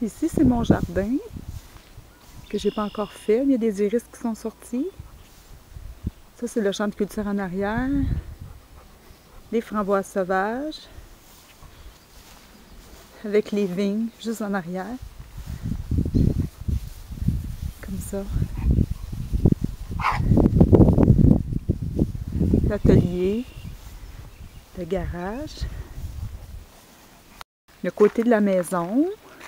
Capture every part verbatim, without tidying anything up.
Ici, c'est mon jardin que j'ai pas encore fait. Il y a des iris qui sont sortis. Ça, c'est le champ de culture en arrière. Des framboises sauvages. Avec les vignes juste en arrière. Comme ça. L'atelier. Le garage. Le côté de la maison.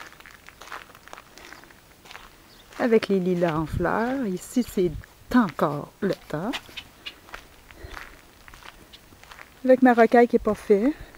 Avec les lilas en fleurs. Ici, c'est encore le temps. Avec ma rocaille qui n'est pas faite.